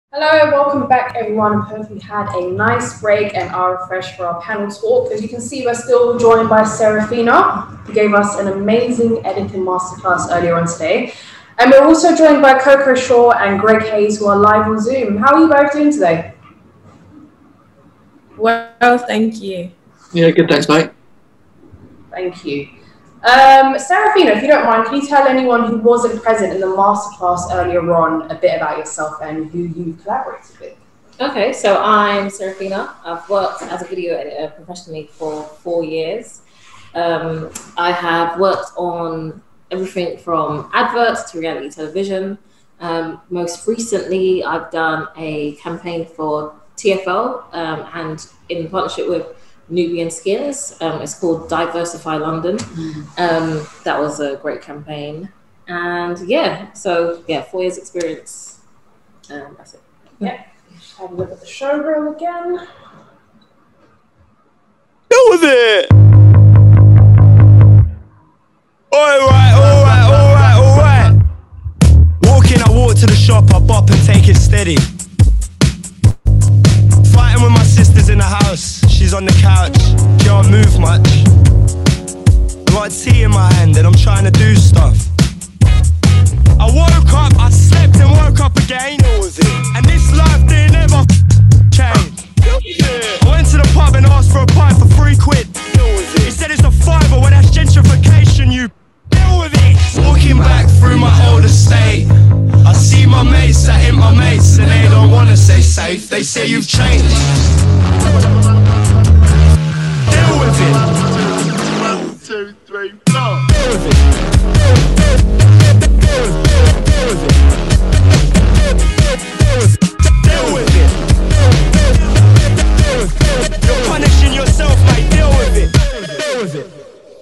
Hello, welcome back everyone. Hope you had a nice break and are refreshed for our panel talk. As you can see, we're still joined by Saraphina, who gave us an amazing editing masterclass earlier on today. And we're also joined by CoCo Shaw and Greg Hayes, who are live on Zoom. How are you both doing today? Well, thank you. Yeah, good, thanks, mate. Thank you. Saraphina, if you don't mind, can you tell anyone who wasn't present in the masterclass earlier on a bit about yourself and who you collaborated with? Okay, so I'm Saraphina. I've worked as a video editor professionally for 4 years. I have worked on everything from adverts to reality television. Most recently, I've done a campaign for TfL and in partnership with Nubian Skins. It's called Diversify London. That was a great campaign. And yeah, so yeah, 4 years experience. That's it. Yeah. Just have a look at the showreel again. Go with it! Alright. Walking, I walk to the shop, I bop and take it steady. Fighting with my sisters in the house, she's on the couch, can't move much. I got a tea in my hand and I'm trying to do stuff. I woke up, I slept and woke up again. And this life didn't ever change. I went to the pub and asked for a pint for £3. He said it's a fiver, well that's gentrification, you deal with it. Walking back through my old estate, I see my mates that ain't my mates and they don't wanna stay safe, they say you've changed. Deal with it. 1, 2, 3, 4. Deal with it. Deal with it. You're punishing yourself, mate, deal with it. Deal with it.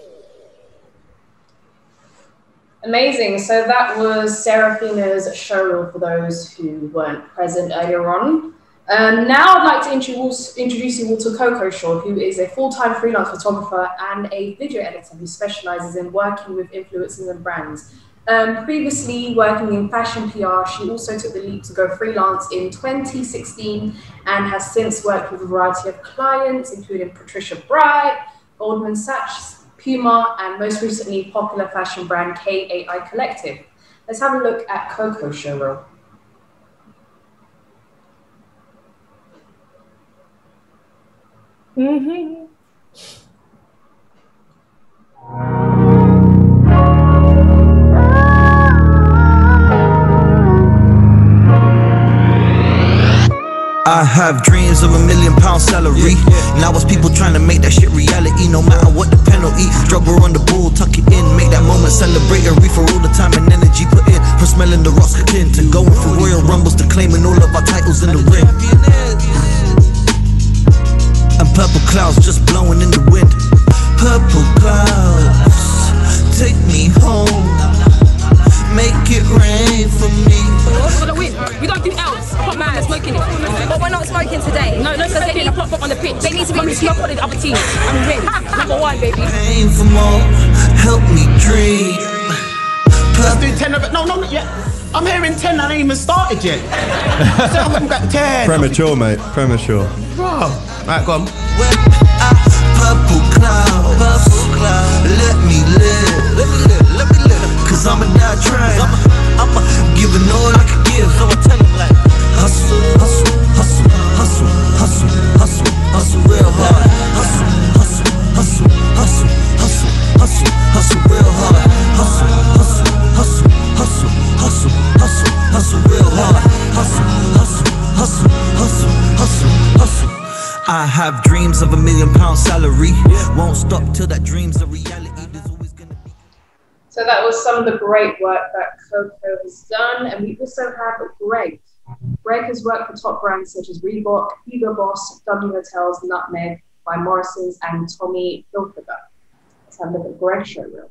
Amazing. So that was Saraphina's showreel for those who weren't present earlier on. Now I'd like to introduce you all to CoCo Shaw, who is a full-time freelance photographer and a video editor who specializes in working with influencers and brands. Previously working in fashion PR, she also took the leap to go freelance in 2016 and has since worked with a variety of clients, including Patricia Bright, Goldman Sachs, Puma, and most recently popular fashion brand KAI Collective. Let's have a look at CoCo's showreel. I have dreams of £1 million salary. Now it's people trying to make that shit reality. No matter what the penalty, drugger on the ball, tuck it in, make that moment celebrate and reef for all the time and energy put in. From smelling the rocks tin to going for Royal Rumbles to claiming all of our titles in the ring. And purple clouds just blowing in the wind. Purple clouds, take me home, make it rain for me. We're gonna win. We don't do else. Pop man, they're smoking it. But we're not smoking today. No smoking. I pop on the pitch. They need to be smoke on the other team. And we win. Number 1, baby. Pain for more, help me dream. Let's do 10 of it. No, not yet. I'm hearing 10. I ain't even started yet. So I'm got 10. Premature, mate. Premature. Bro. Right, go on. Purple cloud, let me live. Cause I'ma die trying. I'ma give it all I can give. So I tell them like, hustle real hard. Hustle real hard. Hustle real hard. Hustle. I have dreams of £1 million salary. Won't stop till that dream's a reality. There's always gonna be. So that was some of the great work that CoCo has done. And we also have Greg. Greg has worked for top brands such as Reebok, Hugo Boss, W Hotels, Nutmeg, by Morrison's, and Tommy Hilfiger. Let's have a look at Greg's showreel.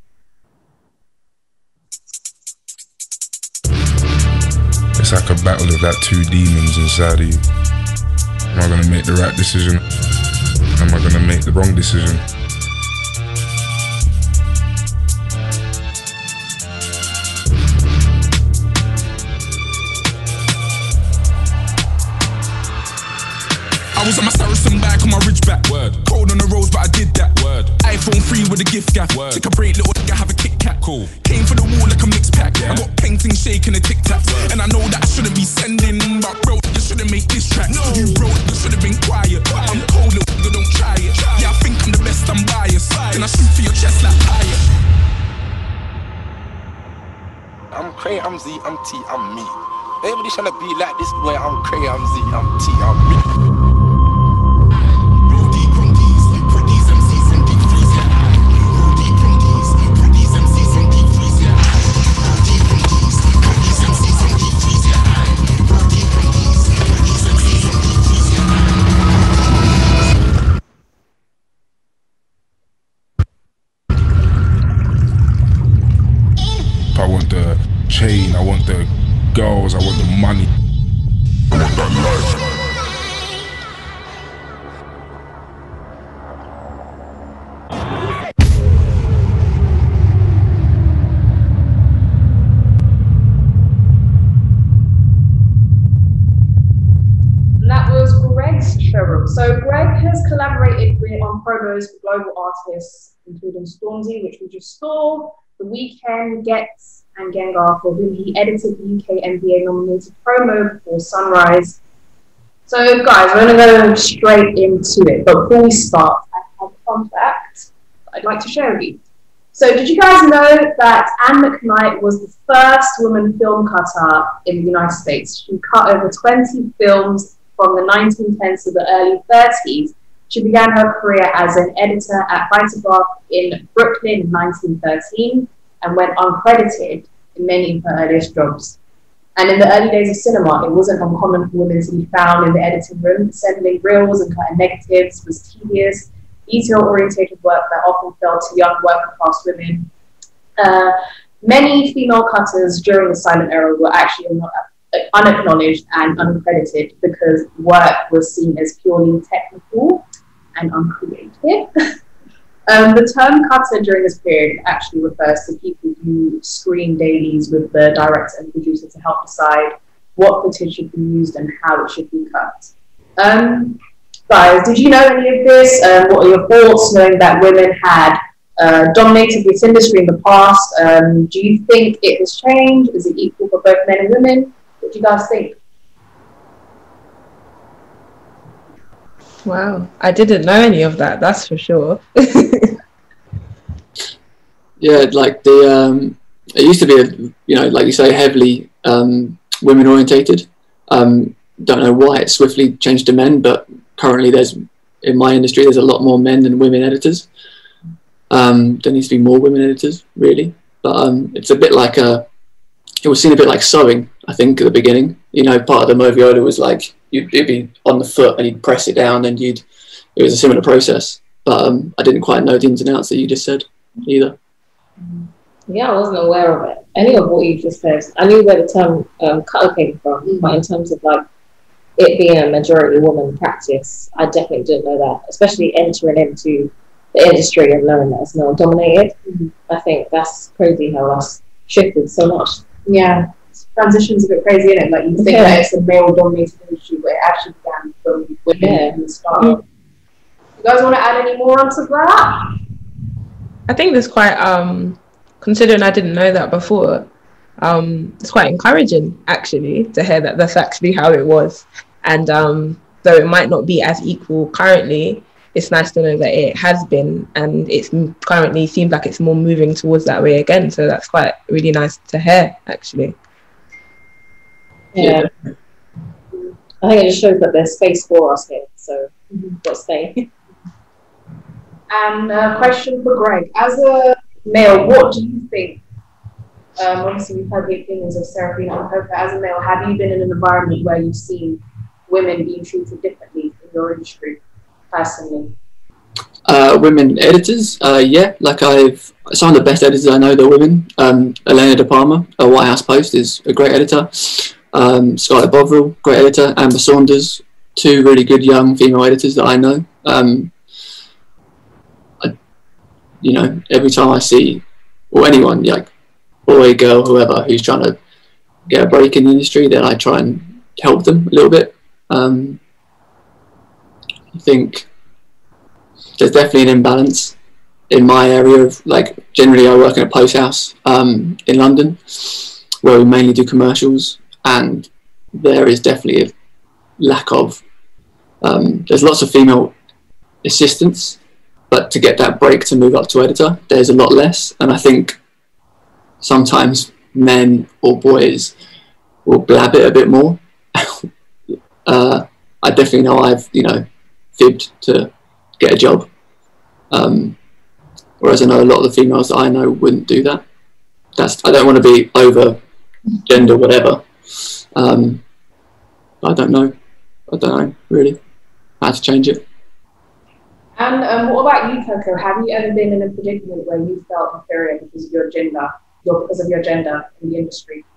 It's like a battle of like two demons inside of you. Am I gonna make the right decision? Am I gonna make the wrong decision? I was on my Saracen bike on my Ridgeback. Word. Cold on the roads, but I did that. Word. iPhone 3 with a gift gap. Word. Take a break, little nigga, have a Kit Kat. Cool. Came for the wall like a mixed pack. Yeah. I got painting, shaking a Tic Tac. And I know that I shouldn't be sending, but bro, you shouldn't make this track. No. You bro, you should have been quiet. I'm cold, little nigga, don't try it. Yeah, I think I'm the best, I'm biased. Then I shoot for your chest like fire. I'm Cray, I'm Z, I'm T, I'm me. Everybody trying to be like this boy. I'm Cray, I'm Z, I'm T, I'm me. I want the chain, I want the girls, I want the money. I want that life. And that was Greg's showroom. So Greg has collaborated on promos with global artists, including Stormzy, which we just saw, The Weeknd, Gets, and Gengar, for whom he edited the UK NBA nominated promo for Sunrise. So guys, we're going to go straight into it. But before we start, I have a fun fact I'd like to share with you. So did you guys know that Anne McKnight was the first woman film cutter in the United States? She cut over 20 films from the 1910s to the early 30s. She began her career as an editor at Vitagraph in Brooklyn in 1913 and went uncredited in many of her earliest jobs. And in the early days of cinema, it wasn't uncommon for women to be found in the editing room. Assembling reels and cutting negatives was tedious, detail-orientated work that often fell to young working-class women. Many female cutters during the silent era were actually unacknowledged and uncredited because work was seen as purely technical and uncreative. The term cutter during this period actually refers to people who screen dailies with the director and producer to help decide what footage should be used and how it should be cut. Guys, did you know any of this? What are your thoughts knowing that women had dominated this industry in the past? Do you think it has changed? Is it equal for both men and women? What do you guys think? Wow, I didn't know any of that, that's for sure. Yeah, like it used to be, like you say, heavily women orientated. Don't know why it swiftly changed to men, but currently in my industry, there's a lot more men than women editors. There needs to be more women editors, really. But it's a bit like it was seen a bit like sewing, I think, at the beginning. Part of the moviola was like, you'd be on the foot and you'd press it down and it was a similar process. But I didn't quite know the ins and outs that you just said either. Yeah, I wasn't aware of it. Any of what you just said. I knew where the term cutter came from, but in terms of like it being a majority woman practice, I definitely didn't know that, especially entering into the industry and knowing that it's male dominated. I think that's crazy how that's shifted so much. Yeah, transition's a bit crazy, isn't it? Like you think that it's a male-dominated industry, but it actually began from women in the start. You guys want to add any more onto that? I think there's quite, considering I didn't know that before, it's quite encouraging actually to hear that that's actually how it was. And though it might not be as equal currently, it's nice to know that it has been, and it's currently seems like it's more moving towards that way again. So that's quite really nice to hear, actually. Yeah. I think it just shows that there's space for us here, so let's stay. And a question for Greg. As a male, what do you think? Obviously, we've heard the opinions of Saraphina and CoCo. As a male, have you been in an environment where you've seen women being treated differently in your industry, personally? Women editors, yeah. Like some of the best editors I know, they're women. Elena De Palma, a White House Post, is a great editor. Scarlett Bovril, great editor. Amber Saunders, two really good young female editors that I know. Every time I see, or anyone, like boy, girl, whoever, who's trying to get a break in the industry, then I try and help them a little bit. I think there's definitely an imbalance in my area of, like, generally I work in a post house in London where we mainly do commercials, and there is definitely a lack of there's lots of female assistants, but to get that break to move up to editor, there's a lot less. And I think sometimes men or boys will blab it a bit more. I definitely know I've, fibbed to get a job. Whereas I know a lot of the females that I know wouldn't do that. I don't want to be over gender, whatever. I don't know really how to change it. And what about you, Coco? Have you ever been in a predicament where you felt inferior because of your gender, in the industry?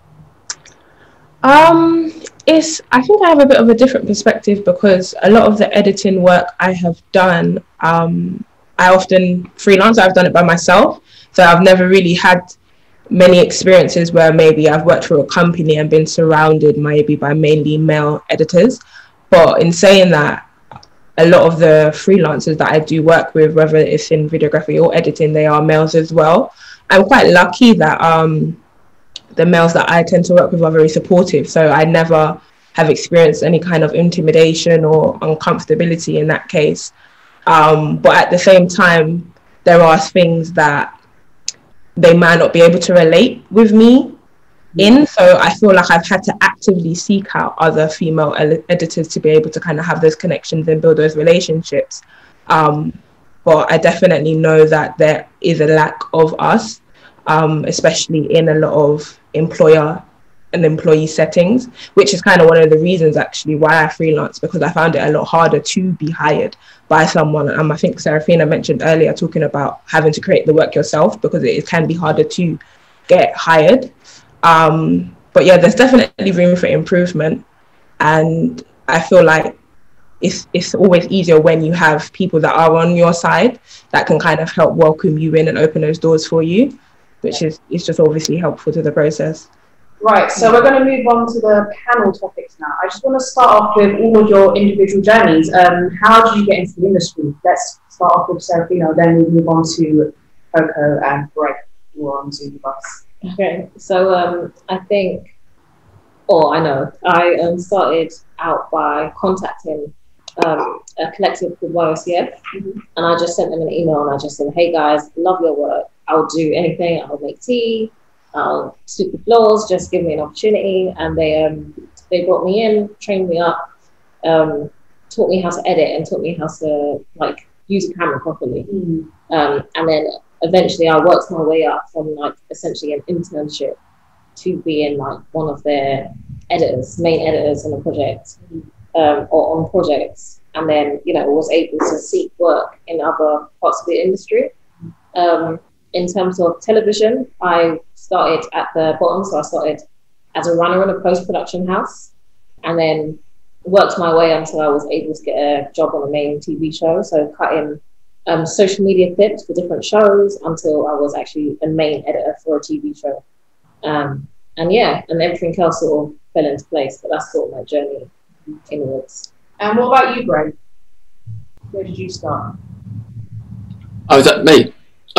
I think I have a bit of a different perspective because a lot of the editing work I have done, I often freelance. I've done it by myself, so I've never really had many experiences where maybe I've worked for a company and been surrounded maybe by mainly male editors. But in saying that, a lot of the freelancers that I do work with, whether it's in videography or editing, they are males as well. I'm quite lucky that the males that I tend to work with are very supportive, so I never have experienced any kind of intimidation or uncomfortability in that case. But at the same time, there are things that they might not be able to relate with me in, so I feel like I've had to actively seek out other female editors to be able to kind of have those connections and build those relationships. But I definitely know that there is a lack of us, especially in a lot of employer and employee settings, which is kind of one of the reasons actually why I freelance, because I found it a lot harder to be hired by someone. I think Saraphina mentioned earlier talking about having to create the work yourself, because it can be harder to get hired. But yeah, there's definitely room for improvement, and I feel like it's always easier when you have people that are on your side that can kind of help welcome you in and open those doors for you, which is just obviously helpful to the process. Right, so we're going to move on to the panel topics now. I just want to start off with all of your individual journeys. How did you get into the industry? Let's start off with Saraphina, then we move on to Coco and Greg, who are on to the bus. Okay, so I started out by contacting a collective called YOCF, and I just sent them an email and I just said, hey guys, love your work. I'll do anything. I'll make tea, I'll sweep the floors, just give me an opportunity. And they brought me in, trained me up, taught me how to edit and taught me how to use a camera properly. And then eventually I worked my way up from essentially an internship to being one of their main editors on a project, or on projects. And then, was able to seek work in other parts of the industry. In terms of television, I started at the bottom. So I started as a runner in a post-production house, and then worked my way until I was able to get a job on a main TV show. So cutting social media clips for different shows until I was actually a main editor for a TV show. And everything else sort of fell into place. But that's sort of my journey inwards. And what about you, Greg? Where did you start? Oh, is that me?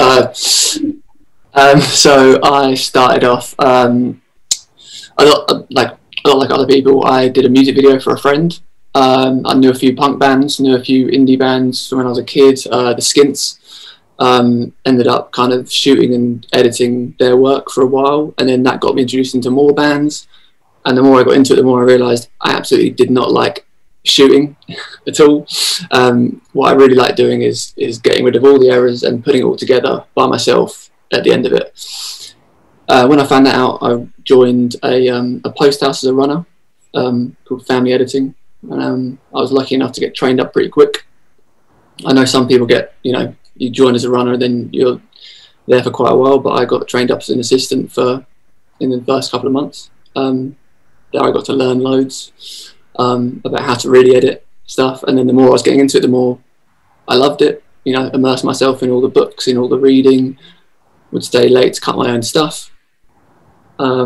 So I started off, a lot like other people, I did a music video for a friend. I knew a few punk bands, knew a few indie bands from when I was a kid. The Skints, ended up kind of shooting and editing their work for a while, and then that got me introduced into more bands. And the more I got into it, the more I realised I absolutely did not like shooting at all. What I really like doing is getting rid of all the errors and putting it all together by myself at the end of it. When I found that out, I joined a post house as a runner called Family Editing, and I was lucky enough to get trained up pretty quick. I know some people you join as a runner and then you're there for quite a while, but I got trained up as an assistant in the first couple of months. There I got to learn loads about how to really edit stuff, and then the more I was getting into it, the more I loved it. Immerse myself in all the books, in all the reading, would stay late to cut my own stuff.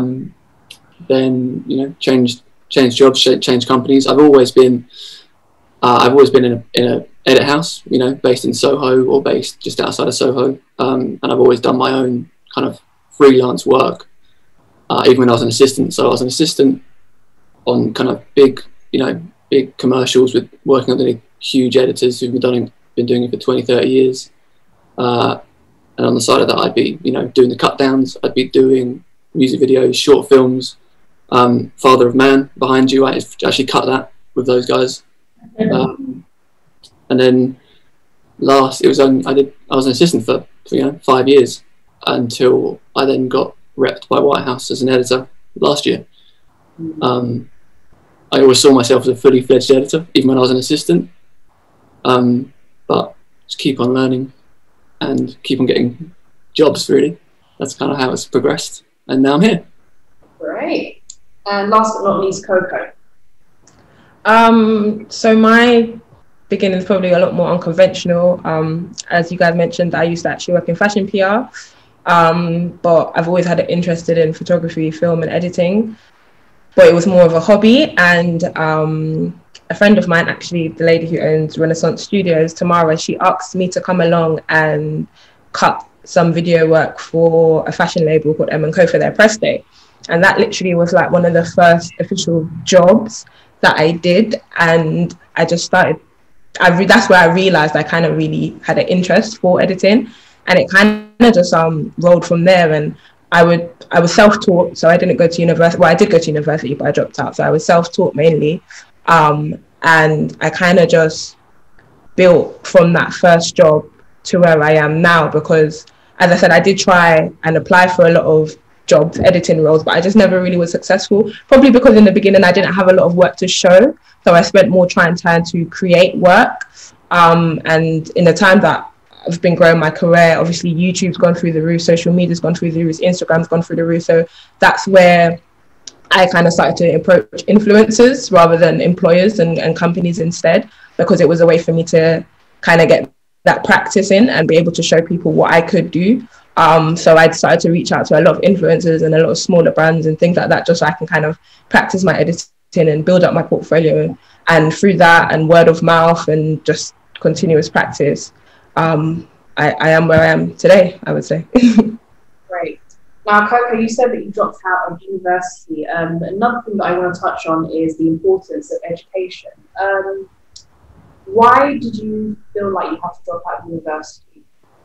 Then change jobs, change companies. I've always been I've always been in a edit house, you know, based in Soho or based just outside of Soho, and I've always done my own kind of freelance work, even when I was an assistant. So I was an assistant on kind of big commercials with working underneath huge editors who've been doing it for 20, 30 years. And on the side of that, I'd be, you know, doing the cut downs. I'd be doing music videos, short films. Father of Man behind you, I actually cut that with those guys. And then I was an assistant for 5 years until I then got repped by White House as an editor last year. I always saw myself as a fully fledged editor, even when I was an assistant. But just keep on learning and keep on getting jobs, really. That's kind of how it's progressed. And now I'm here. Great. And last but not least, Coco. So my beginning is probably a lot more unconventional. As you guys mentioned, I used to actually work in fashion PR, but I've always had an interest in photography, film and editing, but it was more of a hobby. And a friend of mine, actually, the lady who owns Renaissance Studios, Tamara, she asked me to come along and cut some video work for a fashion label called M&Co for their press day. And that literally was like one of the first official jobs that I did. And I just started, that's where I realized I kind of really had an interest for editing. And it kind of just rolled from there. And I was self-taught, so I didn't go to university. Well, I did go to university, but I dropped out. So I was self-taught mainly. And I kind of just built from that first job to where I am now, because as I said, I did try and apply for a lot of jobs, editing roles, but I just never really was successful, probably because in the beginning I didn't have a lot of work to show, so I spent more time to create work. And in the time that I've been growing my career, obviously YouTube's gone through the roof, social media's gone through the roof, Instagram's gone through the roof, so that's where I kind of started to approach influencers rather than employers and companies instead, because it was a way for me to kind of get that practice in and be able to show people what I could do. So I decided to reach out to a lot of influencers and a lot of smaller brands and things like that, just so I can kind of practice my editing and build up my portfolio. And through that and word of mouth and just continuous practice, I am where I am today, I would say. Great. Now, Coco, you said that you dropped out of university. Another thing that I want to touch on is the importance of education. Why did you feel like you had to drop out of university?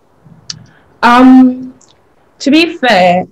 To be fair,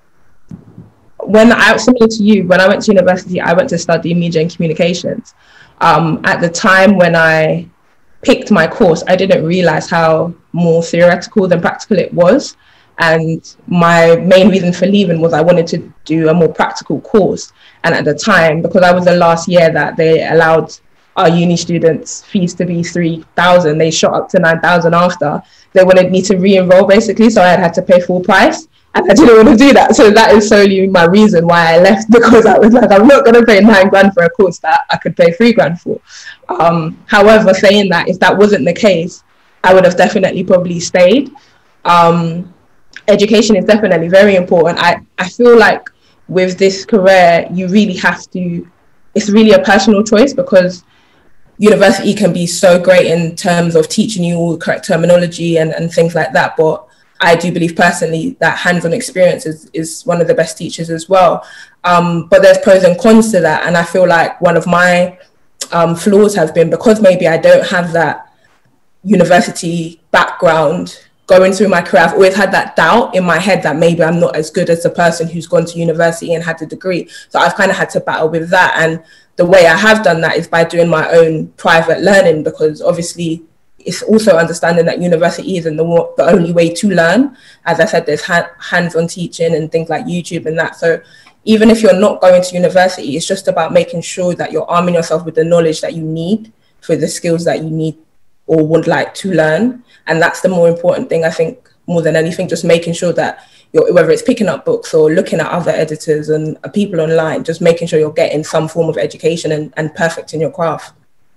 similar to you, when I went to university, I went to study media and communications. At the time when I picked my course, I didn't realize how more theoretical than practical it was. And my main reason for leaving was I wanted to do a more practical course. And at the time, because I was the last year that they allowed our uni students' fees to be 3,000, they shot up to 9,000 after. They wanted me to re-enroll basically, so I had to pay full price. And I didn't want to do that. So that is solely my reason why I left, because I was like, I'm not going to pay $9,000 for a course that I could pay $3,000 for. However, saying that, if that wasn't the case, I would have definitely probably stayed. Education is definitely very important. I feel like with this career, you really have to, it's really a personal choice, because university can be so great in terms of teaching you all the correct terminology and things like that. But I do believe personally that hands-on experience is one of the best teachers as well. But there's pros and cons to that. And I feel like one of my flaws has been, because maybe I don't have that university background going through my career, I've always had that doubt in my head that maybe I'm not as good as the person who's gone to university and had the degree. So I've kind of had to battle with that. And the way I have done that is by doing my own private learning, because obviously it's also understanding that university isn't the only way to learn. As I said, there's hands-on teaching and things like YouTube and that. So even if you're not going to university, it's just about making sure that you're arming yourself with the knowledge that you need for the skills that you need or would like to learn. And that's the more important thing, I think, more than anything, just making sure that whether it's picking up books or looking at other editors and people online, just making sure you're getting some form of education and perfect in your craft.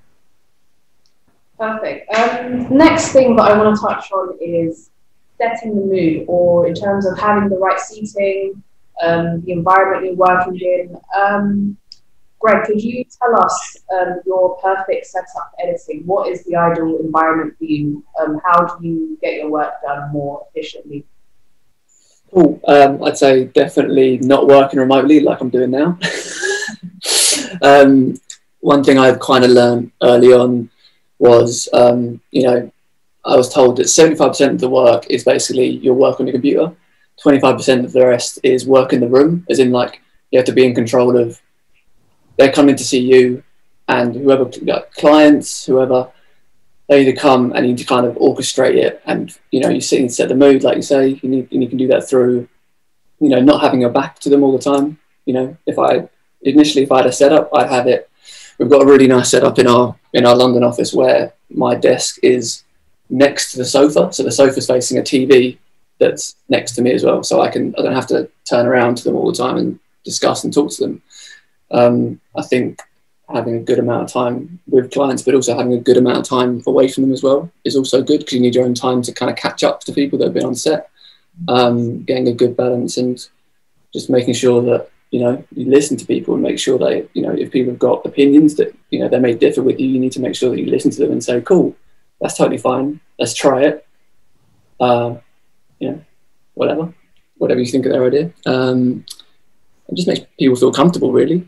Perfect. Next thing that I want to touch on is setting the mood, or in terms of having the right seating, the environment you're working in. Greg, could you tell us your perfect setup for editing? What is the ideal environment for you? How do you get your work done more efficiently? Cool. I'd say definitely not working remotely like I'm doing now. One thing I kind of learned early on was, you know, I was told that 75% of the work is basically your work on your computer. 25% of the rest is work in the room, as in like you have to be in control of, they're coming to see you and whoever, like, clients, whoever, they either come and you need to kind of orchestrate it, and you know, you sit and set the mood, like you say, you can do that through, you know, not having your back to them all the time. You know, if I had a setup, I'd have it. We've got a really nice setup in our London office where my desk is next to the sofa, so the sofa's facing a TV that's next to me as well, so I don't have to turn around to them all the time and discuss and talk to them. I think having a good amount of time with clients, but also having a good amount of time away from them as well is also good, because you need your own time to kind of catch up to people that have been on set. Getting a good balance and just making sure that, you know, you listen to people and make sure that, you know, if people have got opinions that, you know, they may differ with you, you need to make sure that you listen to them and say, cool, that's totally fine, let's try it. You know, whatever you think of their idea. It just makes people feel comfortable, really.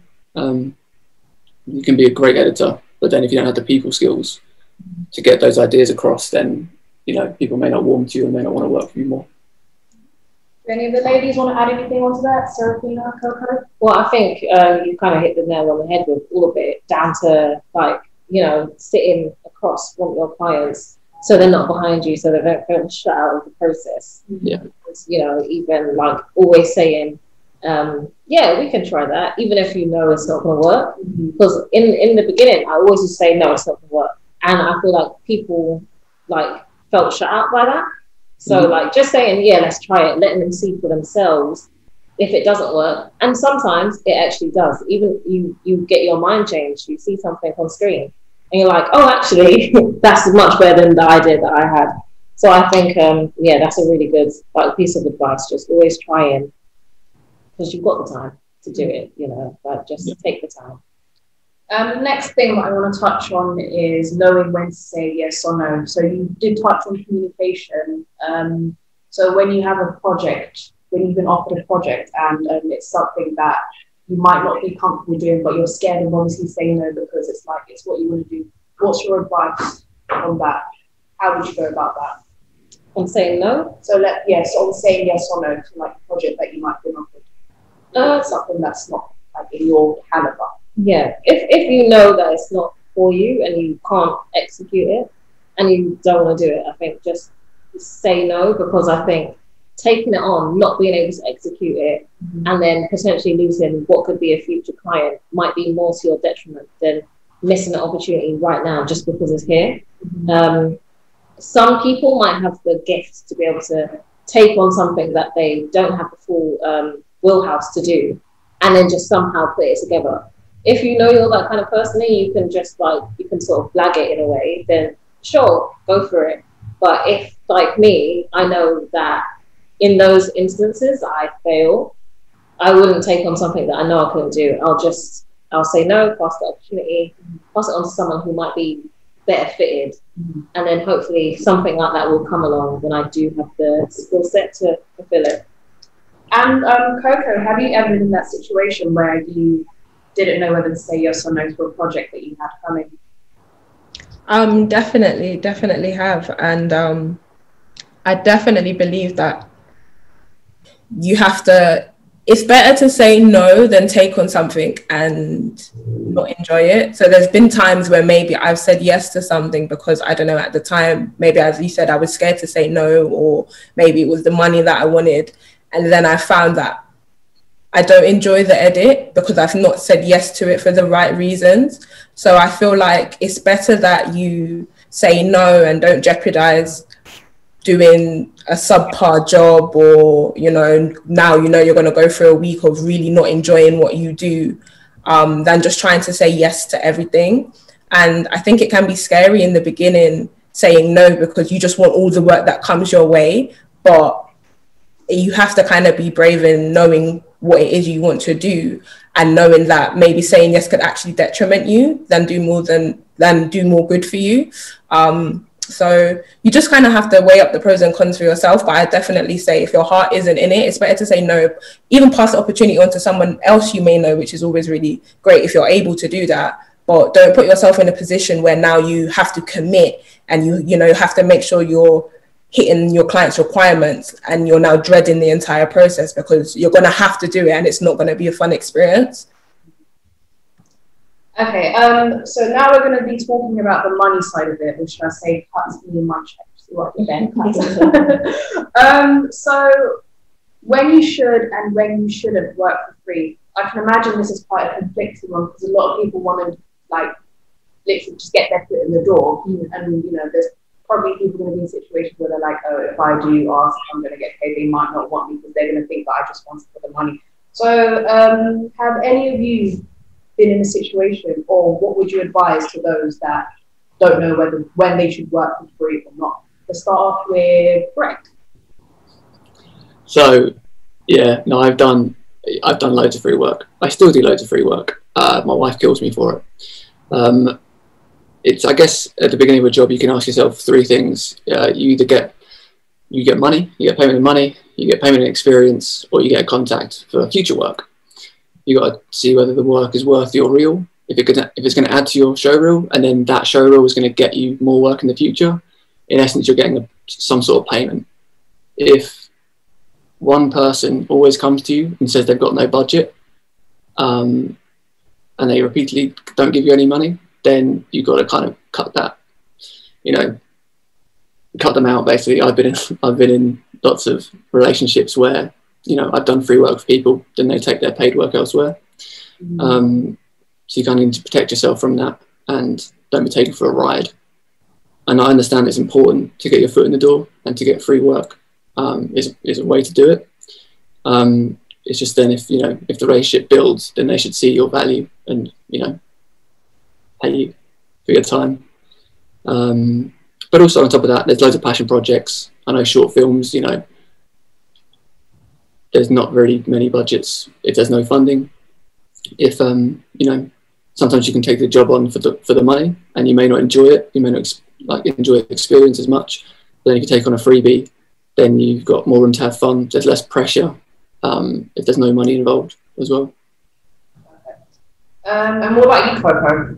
You can be a great editor, but then if you don't have the people skills to get those ideas across, then, you know, people may not warm to you and may not want to work with you more. Do any of the ladies want to add anything onto that? Saraphina, CoCo? Well, I think you kind of hit the nail on the head with all of it, down to, like, you know, sitting across from your clients so they're not behind you, so they don't feel shut out of the process. Yeah. You know, even like always saying, yeah, we can try that, even if you know it's not going to work. Because in the beginning, I always just say, no, it's not going to work. And I feel like people like felt shut out by that. So like just saying, yeah, let's try it, letting them see for themselves if it doesn't work. And sometimes it actually does. Even you get your mind changed. You see something on screen and you're like, oh, actually, that's much better than the idea that I had. So I think, yeah, that's a really good piece of advice. Just always try and, because you've got the time to do it, you know, but just take the time. The next thing that I want to touch on is knowing when to say yes or no. So you did touch on communication. So when you have a project, when you've been offered a project and it's something that you might not be comfortable doing, but you're scared of obviously saying no because it's like, it's what you want to do. What's your advice on that? How would you go about that? On saying no? So on saying yes or no to like a project that you might be offered. Something that's not like in your caliber. Yeah, if you know that it's not for you and you can't execute it and you don't want to do it, I think just say no, because I think taking it on, not being able to execute it, and then potentially losing what could be a future client might be more to your detriment than missing an opportunity right now just because it's here. Some people might have the gift to be able to take on something that they don't have the full wheelhouse to do and then just somehow put it together. If you know you're that kind of person and you can just you can sort of blag it in a way, then sure, go for it. But if, like me, I know that in those instances I fail, I wouldn't take on something that I know I couldn't do. I'll say no, pass the opportunity, pass it on to someone who might be better fitted. And then hopefully something like that will come along when I do have the skill set to fulfill it. And CoCo, have you ever been in that situation where you didn't know whether to say yes or no to a project that you had coming? Definitely have. And I definitely believe that you have to, it's better to say no than take on something and not enjoy it. So there's been times where maybe I've said yes to something because, I don't know, at the time, maybe as you said, I was scared to say no, or maybe it was the money that I wanted. And then I found that I don't enjoy the edit because I've not said yes to it for the right reasons. So I feel like it's better that you say no and don't jeopardize doing a subpar job, or, you know, now you know you're going to go through a week of really not enjoying what you do, than just trying to say yes to everything. And I think it can be scary in the beginning saying no because you just want all the work that comes your way, but you have to kind of be brave in knowing what it is you want to do, and knowing that maybe saying yes could actually detriment you than do more good for you. So you just kind of have to weigh up the pros and cons for yourself. But I definitely say if your heart isn't in it, it's better to say no, even pass the opportunity on to someone else you may know, which is always really great if you're able to do that. But don't put yourself in a position where now you have to commit and you have to make sure you're hitting your client's requirements, and you're now dreading the entire process because you're going to have to do it and it's not going to be a fun experience. Okay, so now we're going to be talking about the money side of it, which I say cuts me in my check. So when you should and when you shouldn't work for free, I can imagine this is quite a conflicting one because a lot of people want to literally just get their foot in the door, and there's probably people going to be in situations where they're like, oh, if I do ask, I'm going to get paid. They might not want me because they're going to think that I just want it for the money. So have any of you been in a situation, or what would you advise to those that don't know when they should work for free or not? Let's start off with Greg. So yeah, no, I've done loads of free work. I still do loads of free work. My wife kills me for it. It's, I guess, at the beginning of a job, you can ask yourself three things. You either get money, you get payment in money, you get payment in experience, or you get a contact for future work. You got to see whether the work is worth your reel. If it's going to add to your show reel, and then that show reel is going to get you more work in the future. In essence, you're getting some sort of payment. If one person always comes to you and says they've got no budget, and they repeatedly don't give you any money, then you've got to kind of cut that, cut them out. Basically, I've been in lots of relationships where, I've done free work for people, then they take their paid work elsewhere. So you kind of need to protect yourself from that and don't be taken for a ride. And I understand it's important to get your foot in the door, and to get free work is a way to do it. It's just then if the relationship builds, then they should see your value and, pay you for your time. But also on top of that, there's loads of passion projects. I know short films, there's not very many budgets if there's no funding. If sometimes you can take the job on for the money, and you may not enjoy it. You may not enjoy the experience as much. But then if you take on a freebie, then you've got more room to have fun. There's less pressure if there's no money involved as well. And what about you, CoCo?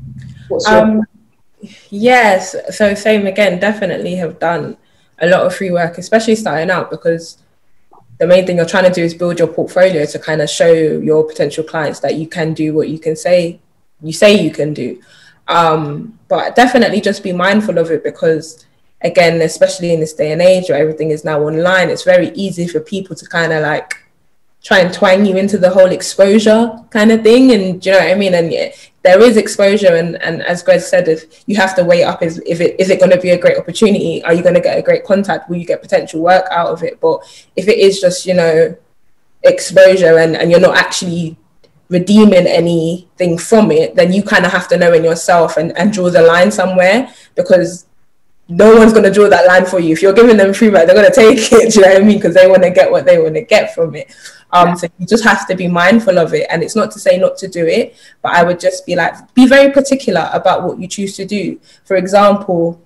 Yes, so same again, definitely have done a lot of free work, especially starting out, because the main thing you're trying to do is build your portfolio to kind of show your potential clients that you can do what you say you can do. But definitely just be mindful of it, because again, especially in this day and age where everything is now online, it's very easy for people to kind of try and twang you into the whole exposure kind of thing. And do you know what I mean? And there is exposure, and as Greg said, if you have to weigh up, is it going to be a great opportunity? Are you going to get a great contact? Will you get potential work out of it? But if it is just, exposure and you're not actually redeeming anything from it, then you kind of have to know in yourself and draw the line somewhere, because no one's going to draw that line for you. If you're giving them free work, they're going to take it, do you know what I mean? Because they want to get what they want to get from it. So you just have to be mindful of it. And it's not to say not to do it, but I would just be very particular about what you choose to do. For example,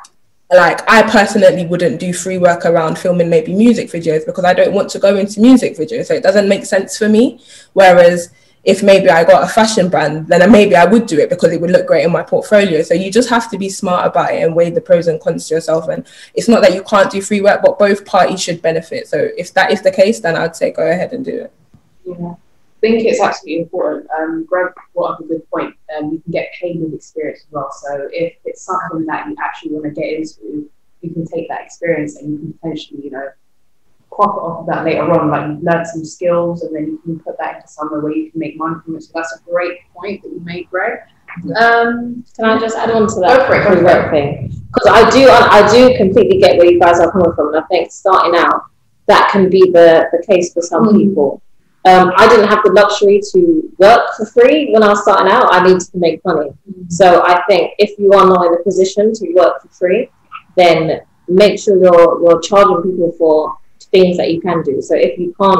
I personally wouldn't do free work around filming maybe music videos, because I don't want to go into music videos. So it doesn't make sense for me. Whereas if maybe I got a fashion brand, then maybe I would do it because it would look great in my portfolio. So you just have to be smart about it and weigh the pros and cons to yourself. And it's not that you can't do free work, but both parties should benefit. So if that is the case, then I'd say go ahead and do it. Yeah, I think it's absolutely important. Greg brought up a good point. You can get paid with experience as well. So if it's something that you actually want to get into, you can take that experience and you can potentially, profit off of that later on. You've learned some skills, and then you can put that into somewhere where you can make money from it. So that's a great point that you made, Greg. Can I just add on to that free work thing? Because I do completely get where you guys are coming from, and I think starting out, that can be the case for some people. I didn't have the luxury to work for free when I was starting out. I needed to make money. So I think if you are not in a position to work for free, then make sure you're charging people for things that you can do. So if you can't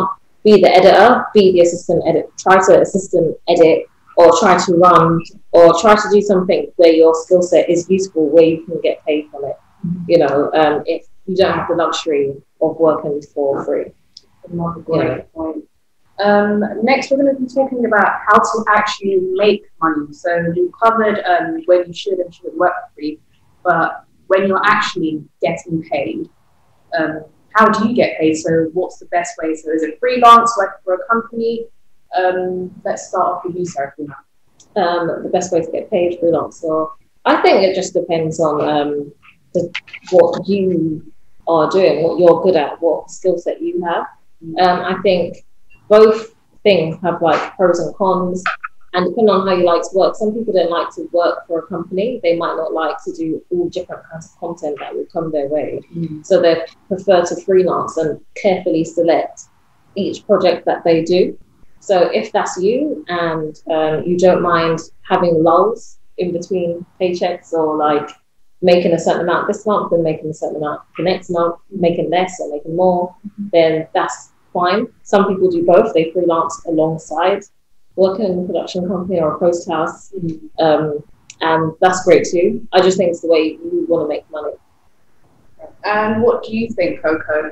be the editor, be the assistant edit, try to assistant edit, or try to run, or try to do something where your skill set is useful, where you can get paid from it. You know, if you don't have the luxury of working for free. Another great point. Next, we're going to be talking about how to actually make money. So you covered when you should and shouldn't work for free, but when you're actually getting paid, how do you get paid? So what's the best way? So is it freelance, working for a company? Let's start off with you, Saraphina. The best way to get paid, freelance. So I think it just depends on what you are doing, what you're good at, what skill set you have. I think both things have like pros and cons, and depending on how you like to work. Some people don't like to work for a company. They might not like to do all different kinds of content that will come their way. So they prefer to freelance and carefully select each project that they do. So if that's you and you don't mind having lulls in between paychecks, or like making a certain amount this month and making a certain amount the next month, making less or making more, then that's fine. Some people do both. They freelance alongside working in a production company or a post house, and that's great too. I just think it's the way you want to make money. And what do you think, CoCo?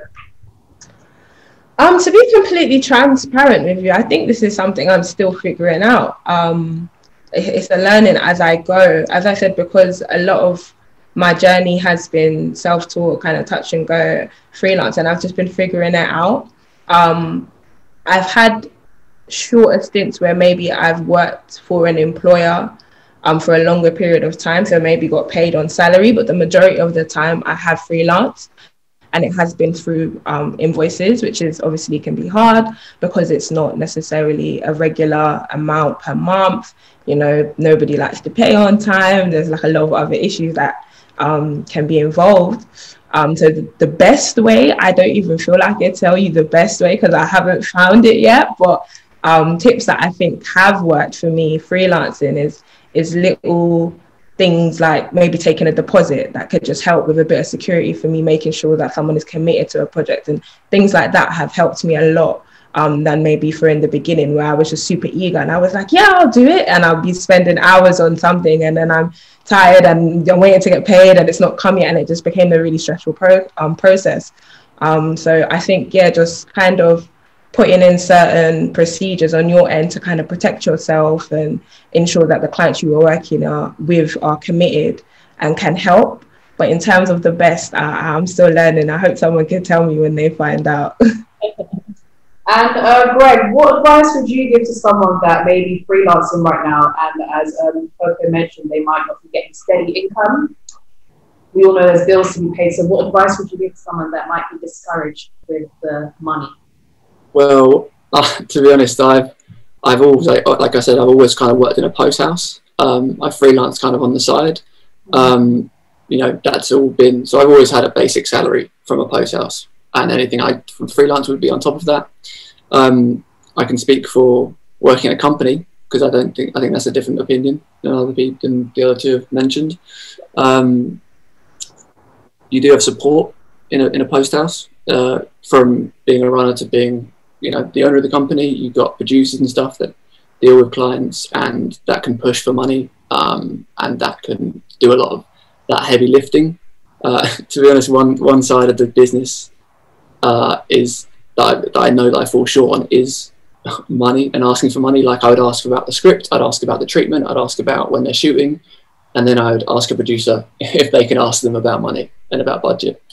To be completely transparent with you, I think this is something I'm still figuring out. It's a learning as I go. As I said, because a lot of my journey has been self-taught, kind of touch and go, freelance, and I've just been figuring it out. I've had shorter stints where maybe I've worked for an employer for a longer period of time, so maybe got paid on salary, but the majority of the time I have freelance, and it has been through invoices, which is obviously can be hard because it's not necessarily a regular amount per month. You know, nobody likes to pay on time. There's like a lot of other issues that can be involved. So the best way, I don't even feel like I tell you the best way because I haven't found it yet, but tips that I think have worked for me freelancing is little things like maybe taking a deposit that could just help with a bit of security for me, making sure that someone is committed to a project, and things like that have helped me a lot than maybe for in the beginning where I was just super eager and I was like, yeah, I'll do it, and I'll be spending hours on something and then I'm tired and I'm waiting to get paid and it's not come yet, and it just became a really stressful process. So I think, yeah, just kind of putting in certain procedures on your end to kind of protect yourself and ensure that the clients you are working with are committed and can help. But in terms of the best, I'm still learning. I hope someone can tell me when they find out. And Greg, what advice would you give to someone that may be freelancing right now, and as CoCo mentioned, they might not be getting steady income? We all know there's bills to be paid, so what advice would you give to someone that might be discouraged with the money? Well, to be honest, I've always, like I said, I've always kind of worked in a post house. I freelance kind of on the side. You know, that's all been, so I've always had a basic salary from a post house, and anything from freelance would be on top of that. I can speak for working at a company because I think that's a different opinion than the other two have mentioned. You do have support in a post house, from being a runner to being, you know, the owner of the company. You've got producers and stuff that deal with clients and that can push for money, and that can do a lot of that heavy lifting. To be honest, one side of the business is that I know that I fall short on is money and asking for money. Like I would ask about the script, I'd ask about the treatment, I'd ask about when they're shooting, and then I would ask a producer if they can ask them about money and about budget.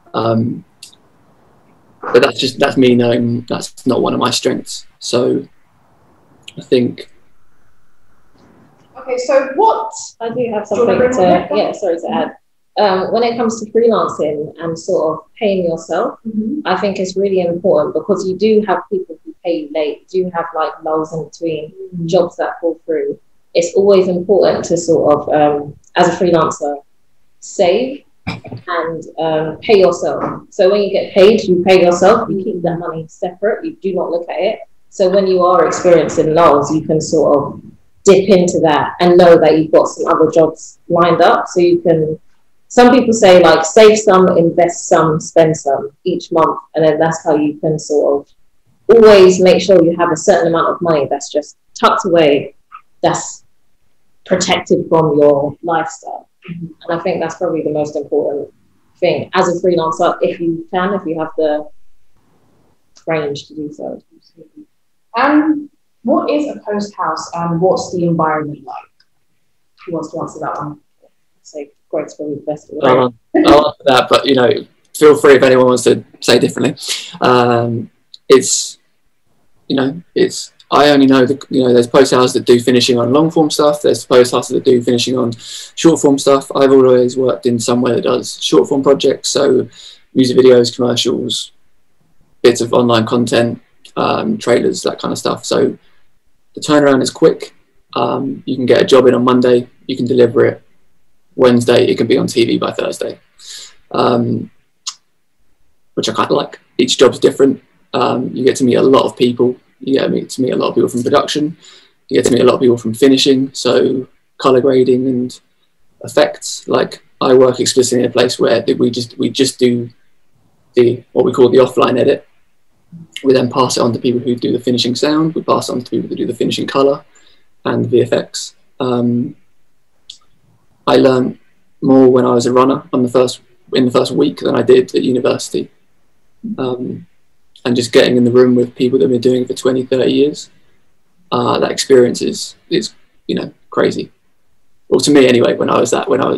But that's me knowing that's not one of my strengths. So I think. Okay, so what? I do have something to add. When it comes to freelancing and sort of paying yourself, I think it's really important because you do have people who pay you late. You do have like lulls in between jobs that fall through. It's always important to sort of, as a freelancer, save and pay yourself. So when you get paid, you pay yourself. You keep that money separate. You do not look at it. So when you are experiencing lulls, you can sort of dip into that and know that you've got some other jobs lined up. So you can. Some people say like save some, invest some, spend some each month, and then that's how you can sort of always make sure you have a certain amount of money that's just tucked away, that's protected from your lifestyle. And I think that's probably the most important thing as a freelancer, if you have the range to do so. And what is a post house and what's the environment like? Who wants to answer that one? Say Greg's probably the best. I'll answer that, but you know, feel free if anyone wants to say differently. I only know there's post houses that do finishing on long form stuff. There's post houses that do finishing on short form stuff. I've always worked in somewhere that does short form projects, so music videos, commercials, bits of online content, trailers, that kind of stuff. So the turnaround is quick. You can get a job in on Monday, you can deliver it Wednesday, it can be on TV by Thursday, which I kind of like. Each job's different. You get to meet a lot of people. You get to meet a lot of people from production. You get to meet a lot of people from finishing, so color grading and effects. Like, I work explicitly in a place where we just do what we call the offline edit. We then pass it on to people who do the finishing sound. We pass it on to people who do the finishing color and VFX. I learned more when I was a runner in the first week than I did at university. And just getting in the room with people that have been doing it for 20, 30 years, that experience is crazy. Well, to me anyway, when I was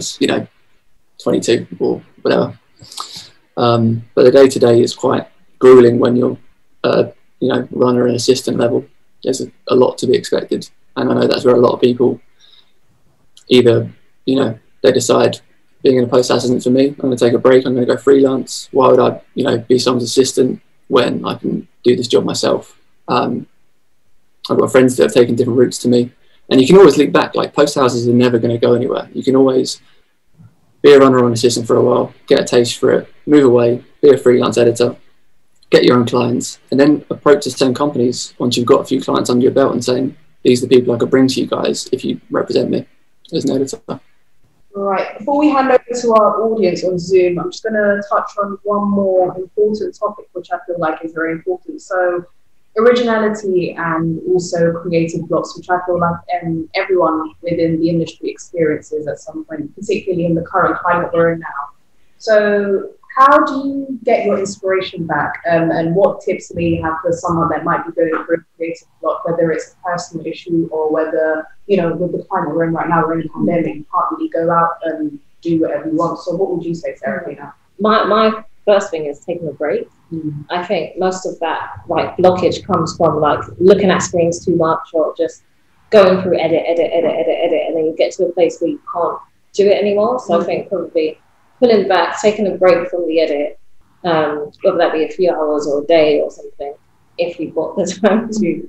22 or whatever. But the day-to-day is quite grueling when you're runner and assistant level. There's a lot to be expected. And I know that's where a lot of people either, they decide being in a post house isn't for me. I'm going to take a break. I'm going to go freelance. Why would I, be someone's assistant when I can do this job myself? I've got friends that have taken different routes to me, and you can always link back. Like, post houses are never going to go anywhere. You can always be a runner or an assistant for a while, get a taste for it, move away, be a freelance editor, get your own clients, and then approach the same companies once you've got a few clients under your belt and saying, these are the people I could bring to you guys if you represent me as an editor. Right, before we hand over to our audience on Zoom, I'm just going to touch on one more important topic, which I feel like is very important. So, originality and also creative blocks, which I feel like everyone within the industry experiences at some point, particularly in the current climate we're in now. So, how do you get your inspiration back? And what tips may you have for someone that might be going through a creative block, whether it's a personal issue or whether, with the climate we're in right now, we're in a pandemic, you can't really go out and do whatever you want. So what would you say, Saraphina? My first thing is taking a break. I think most of that blockage comes from looking at screens too much or just going through edit, and then you get to a place where you can't do it anymore. So I think probably pulling back, taking a break from the edit, whether that be a few hours or a day or something, if you've got the time to,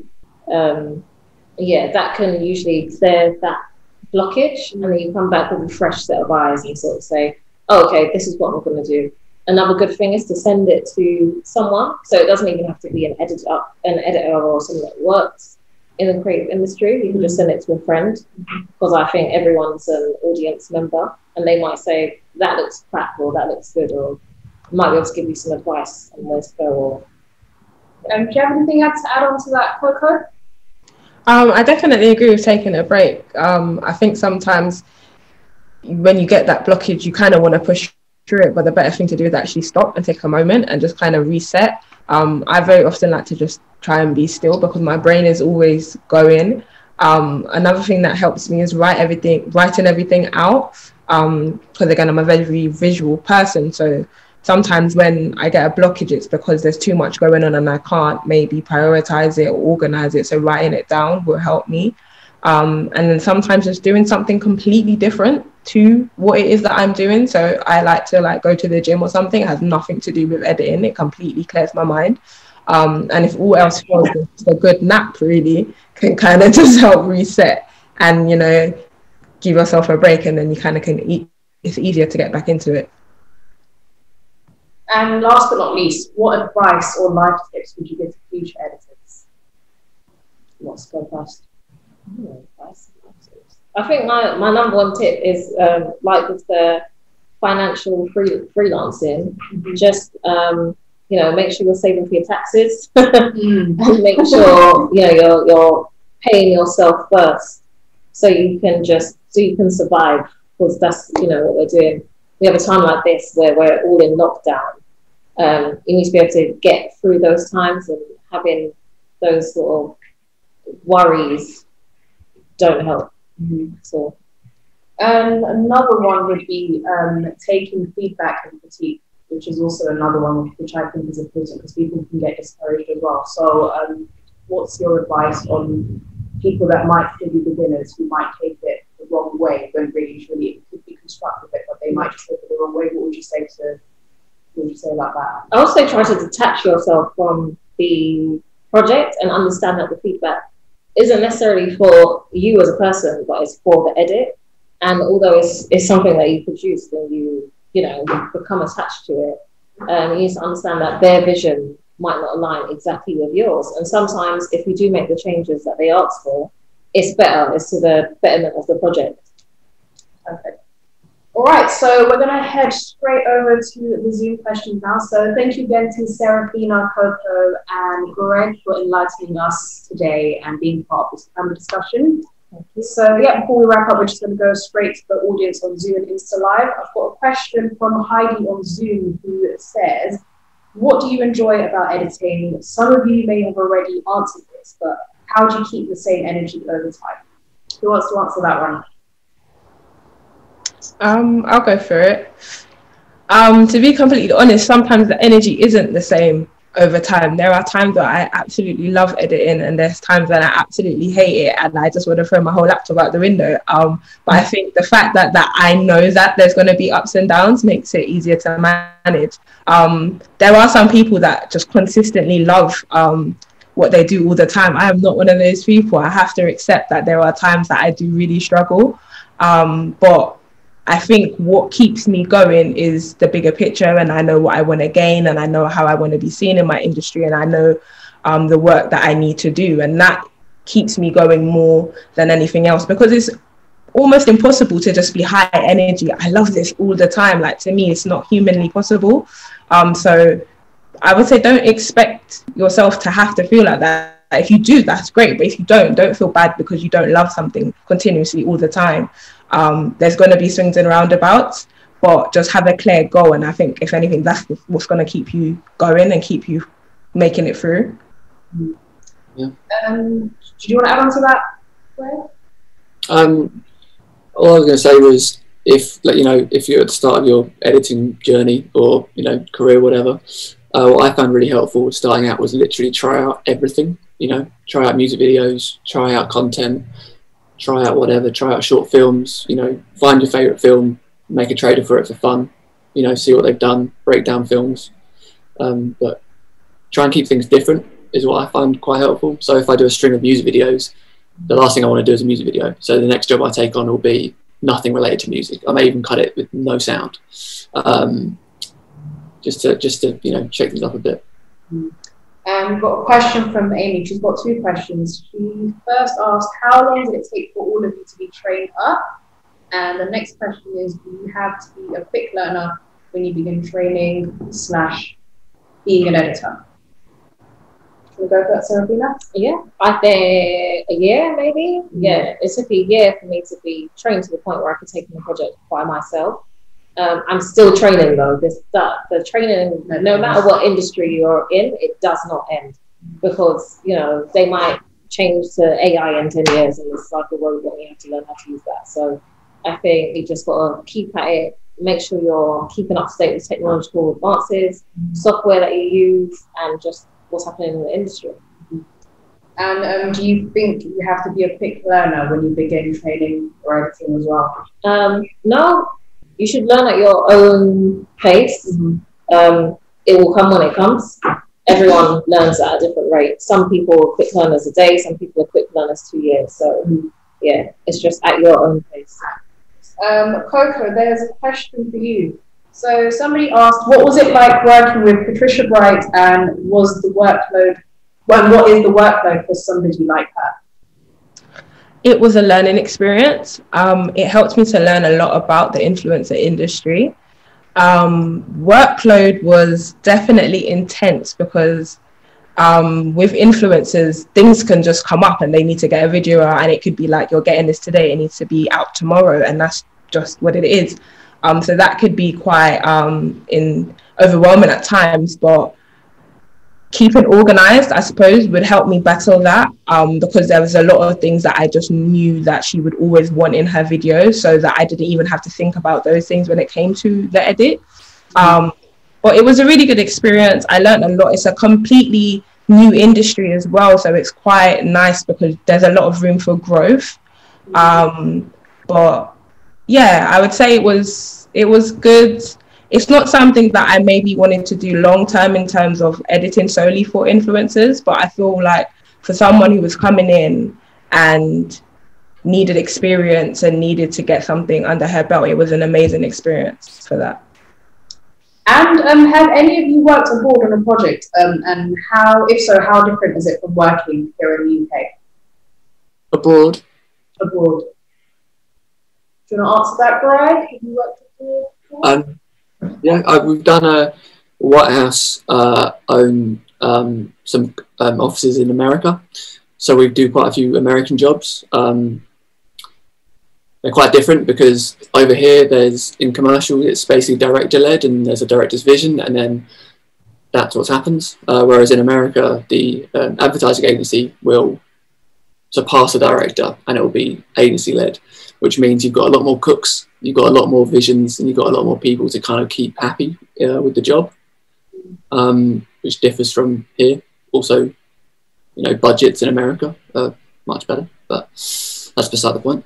that can usually clear that blockage, and then you come back with a fresh set of eyes and sort of say, oh, okay, this is what I'm going to do. Another good thing is to send it to someone, so it doesn't even have to be an editor or someone that works in the creative industry. You can just send it to a friend, because I think everyone's an audience member, and they might say, that looks crap, or that looks good, or might be able to give you some advice on where to go. Do you have anything to add on to that, CoCo? I definitely agree with taking a break. I think sometimes when you get that blockage, you kind of want to push through it, but the better thing to do is actually stop and take a moment and just kind of reset. I very often like to just try and be still, because my brain is always going. Another thing that helps me is writing everything out, because again, I'm a very visual person, so sometimes when I get a blockage, it's because there's too much going on and I can't maybe prioritize it or organize it. So writing it down will help me. And then sometimes just doing something completely different to what it is that I'm doing. So I like to go to the gym or something. It has nothing to do with editing. It completely clears my mind. And if all else fails, just a good nap really can kind of just help reset and, give yourself a break, and then you kind of can eat. It's easier to get back into it. And last but not least, what advice or life tips would you give to future editors? Let's go first. I think my number one tip is with the financial freelancing, just make sure you're saving for your taxes and make sure, you're paying yourself first so you can survive, because that's, what we're doing. We have a time like this where we're all in lockdown. You need to be able to get through those times, and having those sort of worries don't help. So another one would be taking feedback and critique, which is also another one which I think is important because people can get discouraged as well. So what's your advice on people that might be beginners who might take it the wrong way when really truly it could be constructive, but they might just take it the wrong way? What would you say about that? I would say try to detach yourself from the project and understand that the feedback isn't necessarily for you as a person, but it's for the edit. And although it's something that you produced and you become attached to it, you need to understand that their vision might not align exactly with yours. And sometimes if we do make the changes that they ask for, it's better. It's to the betterment of the project. Perfect. All right, so we're going to head straight over to the Zoom questions now. So thank you again to Saraphina, CoCo, and Greg for enlightening us today and being part of this panel discussion. So before we wrap up, we're just going to go straight to the audience on Zoom and Insta Live. I've got a question from Heidi on Zoom who says, what do you enjoy about editing? Some of you may have already answered this, but how do you keep the same energy over time? Who wants to answer that one? I'll go for it. To be completely honest, sometimes the energy isn't the same over time. There are times that I absolutely love editing, and there's times when I absolutely hate it and I just want to throw my whole laptop out the window. But I think the fact that I know that there's going to be ups and downs makes it easier to manage. There are some people that just consistently love what they do all the time. I am not one of those people. I have to accept that there are times that I do really struggle. But I think what keeps me going is the bigger picture, and I know what I want to gain, and I know how I want to be seen in my industry, and I know the work that I need to do, and that keeps me going more than anything else, because it's almost impossible to just be high energy. I love this all the time. Like, to me, it's not humanly possible. So I would say don't expect yourself to have to feel like that. If you do, that's great, but if you don't feel bad because you don't love something continuously all the time. There's going to be swings and roundabouts, but just have a clear goal. And I think, if anything, that's what's going to keep you going and keep you making it through. Yeah. Did you want to add on to that, Greg? All I was going to say was, if you're at the start of your editing journey or career, whatever, what I found really helpful starting out was literally try out everything. Try out music videos, try out content, try out whatever, try out short films, find your favourite film, make a trailer for it for fun, see what they've done, break down films. But try and keep things different is what I find quite helpful. So if I do a string of music videos, the last thing I want to do is a music video. So the next job I take on will be nothing related to music. I may even cut it with no sound, just to shake things up a bit. We've got a question from Amy. She's got two questions. She first asked, how long did it take for all of you to be trained up? And the next question is, do you have to be a quick learner when you begin training / being an editor? Should we go for that, Saraphina? Yeah, I think a year maybe. Yeah, it took a year for me to be trained to the point where I could take on the project by myself. I'm still training though. The training, no matter what industry you're in, it does not end, because they might change to AI in 10 years and it's like a robot and you have to learn how to use that. So I think you just got to keep at it, make sure you're keeping up to date with technological advances, software that you use, and just what's happening in the industry. And do you think you have to be a quick learner when you begin training or editing as well? No. You should learn at your own pace. It will come when it comes. Everyone learns at a different rate. Some people are quick learners a day, some people are quick learners 2 years. So yeah, it's just at your own pace. CoCo, there's a question for you. So somebody asked, what was it like working with Patricia Bright, and what is the workload for somebody like her? It was a learning experience. It helped me to learn a lot about the influencer industry. Workload was definitely intense because with influencers, things can just come up and they need to get a video out, and it could be like, you're getting this today, it needs to be out tomorrow, and that's just what it is. So that could be quite overwhelming at times, but keeping organized, I suppose, would help me battle that, because there was a lot of things that I just knew that she would always want in her videos, so that I didn't even have to think about those things when it came to the edit. But it was a really good experience. I learned a lot. It's a completely new industry as well, so it's quite nice because there's a lot of room for growth. But yeah, I would say it was good. It's not something that I maybe wanted to do long term in terms of editing solely for influencers, but I feel like for someone who was coming in and needed experience and needed to get something under her belt, it was an amazing experience for that. And have any of you worked abroad on a project? And how, if so, how different is it from working here in the UK? Abroad. Abroad. Do you want to answer that, Bride? Have you worked abroad? Yeah, we've done a White House own some offices in America, so we do quite a few American jobs. They're quite different because over here, in commercial, it's basically director-led and there's a director's vision, and then that's what happens. Whereas in America, the advertising agency will surpass the director and it will be agency-led, which means you've got a lot more cooks, you've got a lot more visions, and you've got a lot more people to kind of keep happy with the job, which differs from here. Also, budgets in America are much better, but that's beside the point.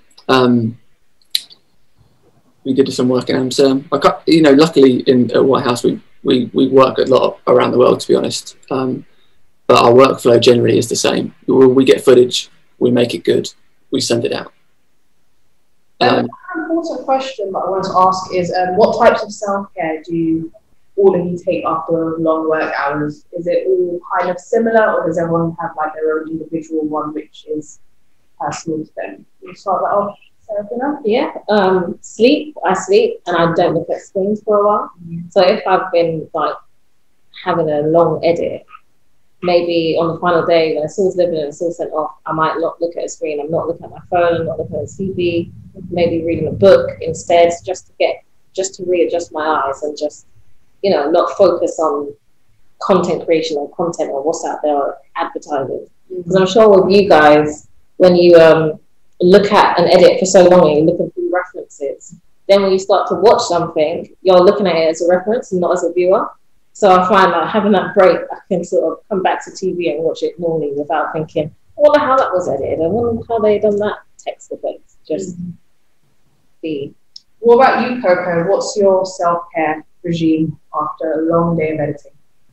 We did some work in Amsterdam. Luckily at White House we work a lot around the world, to be honest. But our workflow generally is the same. We get footage, we make it good, we send it out. An important question that I want to ask is, what types of self-care do all of you take after long work hours? Is it all kind of similar, or does everyone have like their own individual one, which is personal to them? Can you start that off, Saraphina? Yeah, sleep. I sleep and I don't look at screens for a while. So if I've been like having a long edit, maybe on the final day when it's all delivered and it's all sent off, I might not look at a screen. I'm not looking at my phone. I'm not looking at a TV. Maybe reading a book instead, just to readjust my eyes and just not focus on content creation or content or what's out there or advertising. Because I'm sure with you guys, when you look at an edit for so long and you're looking through references, then when you start to watch something, you're looking at it as a reference and not as a viewer. So I find that having that break, I can sort of come back to TV and watch it normally without thinking, I wonder how that was edited. I wonder how they done that text effect. Just be. What about you, Coco? What's your self-care regime after a long day of editing?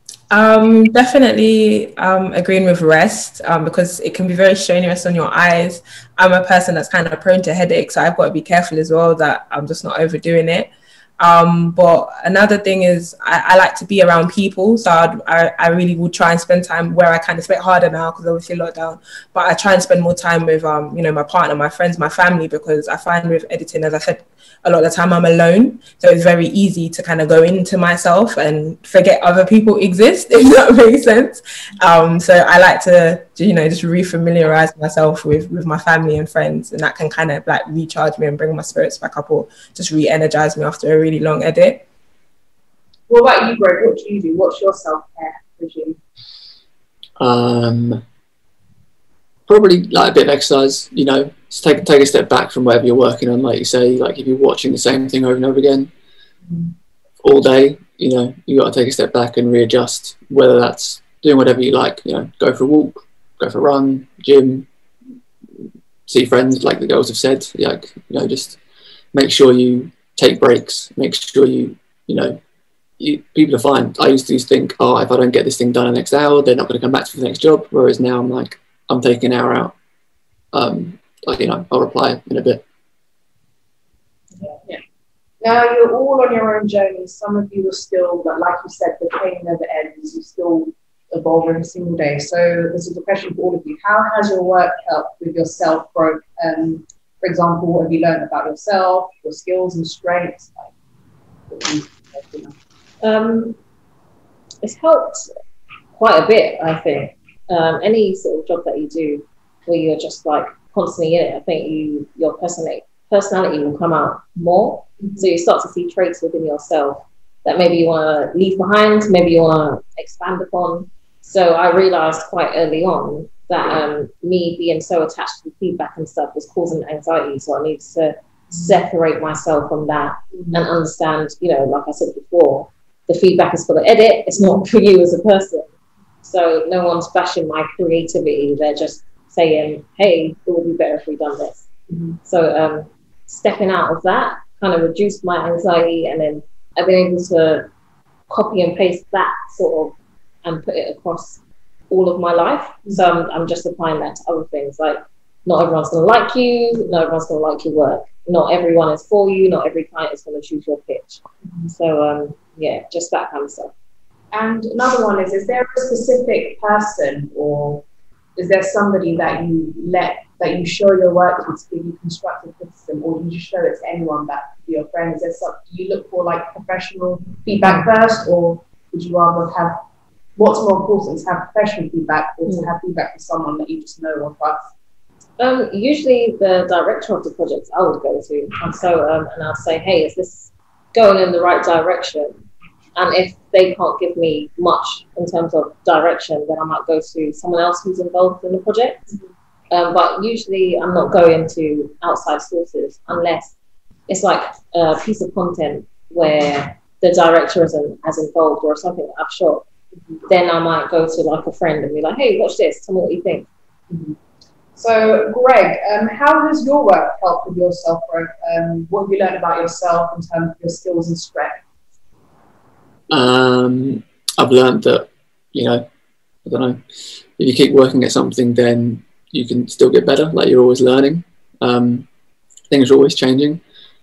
Definitely agreeing with rest, because it can be very strenuous on your eyes. I'm a person that's kind of prone to headaches, so I've got to be careful as well that I'm just not overdoing it. But another thing is I like to be around people, so I really would try and spend time where I can. It's a bit harder now because obviously lockdown, but I try and spend more time with my partner, my friends, my family, because I find with editing, as I said, a lot of the time I'm alone, so it's very easy to kind of go into myself and forget other people exist, if that makes sense. So I like to just refamiliarize myself with my family and friends, and that can kind of like recharge me and bring my spirits back up, or just re-energize me after a really long edit. What about you, Greg? What do you do? What's your self-care regime? Probably like a bit of exercise, just take a step back from whatever you're working on. Like you say, like if you're watching the same thing over and over again all day, you got to take a step back and readjust, whether that's doing whatever you like, go for a walk, go for a run, gym, see friends, like the girls have said, just make sure you take breaks, make sure people are fine. I used to think, if I don't get this thing done in the next hour, they're not going to come back to the next job. Whereas now I'm like, I'm taking an hour out. I'll reply in a bit. Yeah. Now you're all on your own journey. Some of you are still, but like you said, the training never ends. You still evolve every single day. So this is a question for all of you. How has your work helped with your self-growth? For example, what have you learned about yourself, your skills and strengths? It's helped quite a bit, I think. Any sort of job that you do where you're just like constantly in it, I think your personality will come out more. So you start to see traits within yourself that maybe you want to leave behind, maybe you want to expand upon. So I realized quite early on that me being so attached to feedback and stuff was causing anxiety. So I needed to separate myself from that and understand, like I said before, the feedback is for the edit, it's not for you as a person. So no one's bashing my creativity, they're just saying, hey, it would be better if we done this. So stepping out of that kind of reduced my anxiety, and then I've been able to copy and paste that sort of and put it across all of my life. So I'm just applying that to other things. Like, not everyone's going to like you, not everyone's going to like your work, not everyone is for you, not every client is going to choose your pitch. So yeah, just that kind of stuff. And another one is there a specific person, or is there somebody that you show your work to give you constructive criticism, or do you just show it to anyone that could be your friend? Do you look for like professional feedback first, or would you rather have, what's more important, to have professional feedback or to have feedback from someone that you just know or trust? Usually the director of the project I would go to, and so and I'll say, hey, is this going in the right direction? And if they can't give me much in terms of direction, then I might go to someone else who's involved in the project. But usually I'm not going to outside sources unless it's like a piece of content where the director isn't as involved, or something that I've shot. Then I might go to like a friend and be like, hey, watch this, tell me what you think. So, Greg, how has your work helped with your self-growth? What have you learned about yourself in terms of your skills and strengths? I've learned that, I don't know, if you keep working at something, then you can still get better. Like, you're always learning. Things are always changing.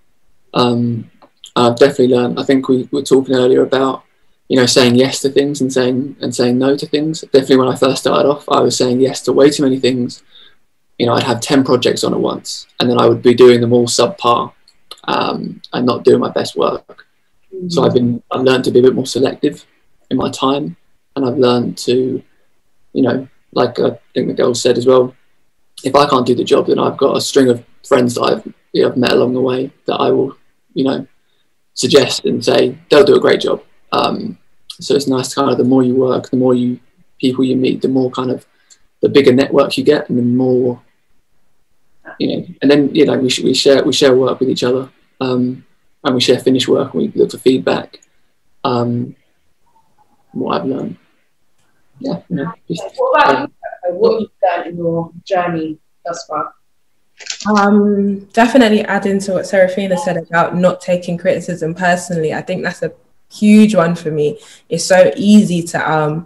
I've definitely learned. I think we were talking earlier about, saying yes to things and saying no to things. Definitely when I first started off, I was saying yes to way too many things. I'd have 10 projects on at once, and then I would be doing them all subpar and not doing my best work. So I've learned to be a bit more selective in my time, and I've learned to, like I think the girl said as well, if I can't do the job, then I've got a string of friends that I've met along the way that I will, suggest and say they'll do a great job. So it's nice to kind of, the more you work, the more people you meet, the more kind of the bigger network you get, and the more, and then we share work with each other. And we share finished work, and we look for feedback. What I've learned. Yeah. What about you? What have you learned in your journey thus far? Definitely adding to what Saraphina said about not taking criticism personally. I think that's a huge one for me. It's so easy to,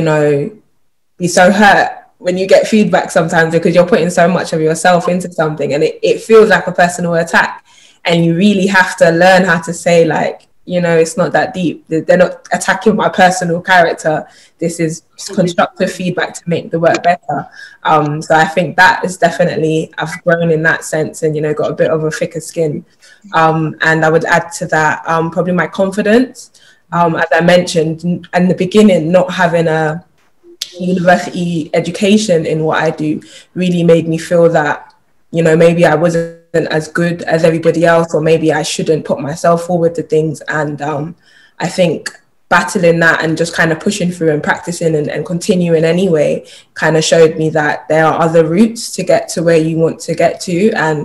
be so hurt when you get feedback sometimes, because you're putting so much of yourself into something, and it feels like a personal attack. And you really have to learn how to say, like, it's not that deep. They're not attacking my personal character. This is constructive feedback to make the work better. So I think that is definitely, I've grown in that sense, and, got a bit of a thicker skin. And I would add to that probably my confidence. As I mentioned in the beginning, not having a university education in what I do really made me feel that, maybe I wasn't as good as everybody else, or maybe I shouldn't put myself forward to things. And I think battling that and just kind of pushing through and practicing and continuing anyway kind of showed me that there are other routes to get to where you want to get to. And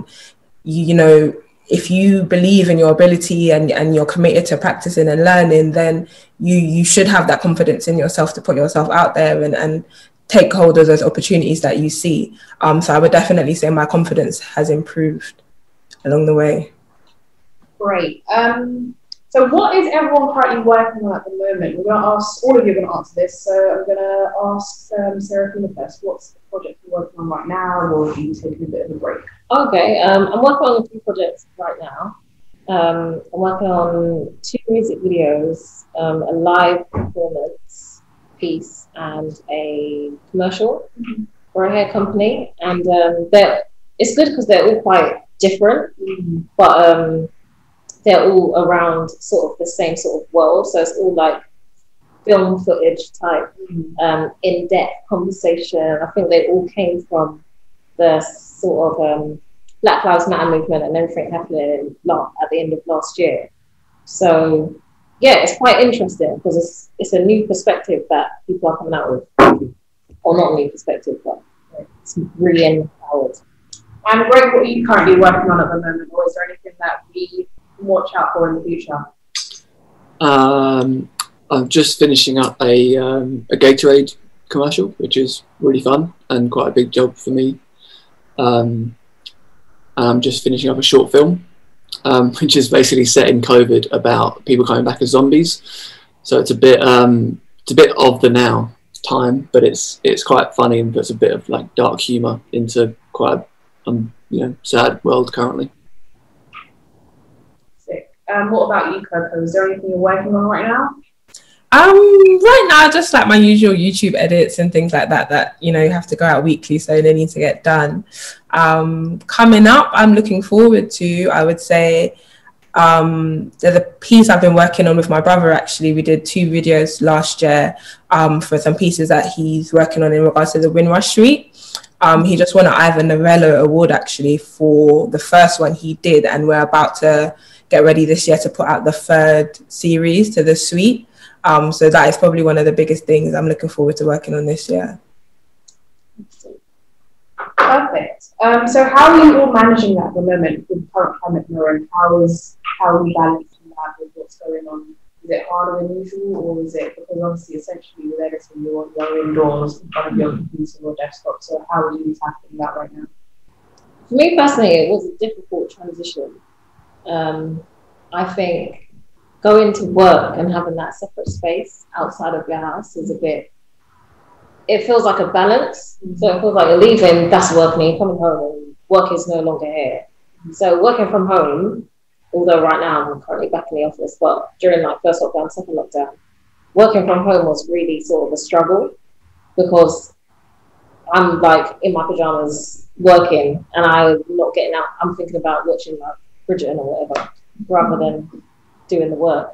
if you believe in your ability and you're committed to practicing and learning, then you should have that confidence in yourself to put yourself out there and take hold of those opportunities that you see. So I would definitely say my confidence has improved along the way. Great. So what is everyone currently working on at the moment? We're going to ask, all of you are going to answer this. So I'm going to ask Saraphina first. What's the project you're working on right now, or are you taking a bit of a break? Okay, I'm working on a few projects right now. I'm working on 2 music videos, a live performance piece, and a commercial for a hair company. And it's good because they're all quite different, but they're all around sort of the same sort of world. So it's all like film footage type, in-depth conversation. I think they all came from the sort of Black Lives Matter movement and everything happening at the end of last year. So yeah, it's quite interesting because it's a new perspective that people are coming out with, or not a new perspective, but it's really empowered. And Greg, what are you currently working on at the moment, or is there anything that we can watch out for in the future? I'm just finishing up a Gatorade commercial, which is really fun and quite a big job for me. I'm just finishing up a short film, which is basically set in COVID about people coming back as zombies. So it's a bit of the now time, but it's quite funny and puts a bit of like dark humour into quite a sad world currently. Sick. What about you, CoCo? Is there anything you're working on right now? Right now, just like my usual YouTube edits and things like that you have to go out weekly, so they need to get done. Coming up, I'm looking forward to, I would say, there's a piece I've been working on with my brother. Actually, we did 2 videos last year for some pieces that he's working on in regards to the Windrush Suite. He just won an Ivan Novello award actually for the first one he did, and we're about to get ready this year to put out the 3rd series to the suite. So that is probably one of the biggest things I'm looking forward to working on this year. Perfect. So how are you all managing that at the moment with the current climate we're in? How are you balancing that with what's going on? Is it harder than usual, or is it because obviously essentially with editing you're indoors in front of your computer or desktop? So how are you tackling that right now? For me personally, it was a difficult transition. I think going to work and having that separate space outside of your house is it feels like a balance. So it feels like you're leaving, that's work, and you're coming home and work is no longer here. So working from home, although right now I'm currently back in the office, but during like first lockdown, second lockdown, working from home was really sort of a struggle because I'm like in my pajamas working and I'm not getting out. I'm thinking about watching like Bridgerton or whatever rather than doing the work.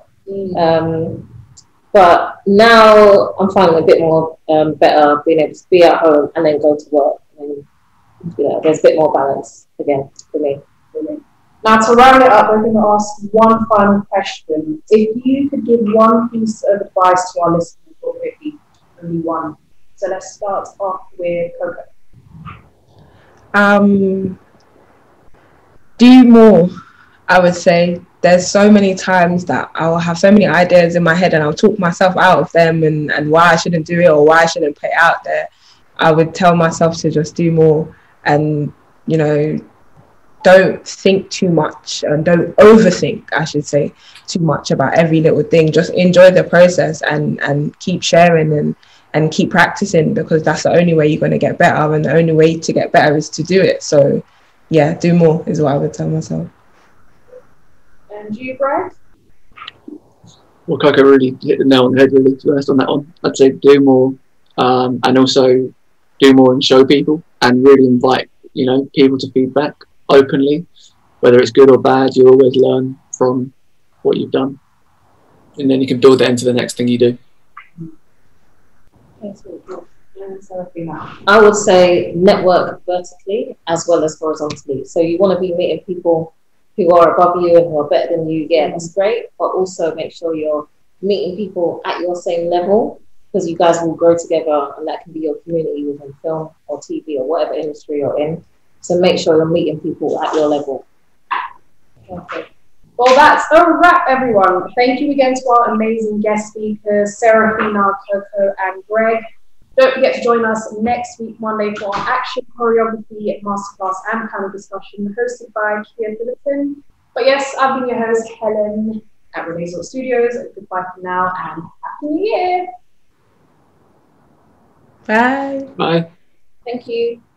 But now I'm finding a bit more better being able to be at home and then go to work. And there's a bit more balance again for me. Now to round it up, we're going to ask one final question. If you could give one piece of advice to our listeners, what would it be? Only one. So let's start off with CoCo. Do more, I would say. There's so many times that I'll have so many ideas in my head and I'll talk myself out of them and why I shouldn't do it or why I shouldn't put it out there. I would tell myself to just do more and, don't think too much and don't overthink, I should say, too much about every little thing. Just enjoy the process and keep sharing and keep practicing, because that's the only way you're going to get better, and the only way to get better is to do it. So yeah, do more is what I would tell myself. And you, Greg? Well, CoCo really hit the nail on the head, really, to be honest, on that one. I'd say do more, and also do more and show people, and really invite, people to feedback openly. Whether it's good or bad, you always learn from what you've done. And then you can build that into the next thing you do. I would say network vertically as well as horizontally. So you want to be meeting people who are above you and who are better than you. Yeah, that's great. But also make sure you're meeting people at your same level, because you guys will grow together, and that can be your community within film or TV or whatever industry you're in. So make sure you're meeting people at your level. Okay. Well, that's a wrap, everyone. Thank you again to our amazing guest speakers, Saraphina, CoCo, and Greg. Don't forget to join us next week, Monday, for our action choreography masterclass and panel discussion hosted by Kia Phillipson. But yes, I've been your host, Helen, at Renaissance Studios. Goodbye for now and Happy New Year. Bye. Bye. Thank you.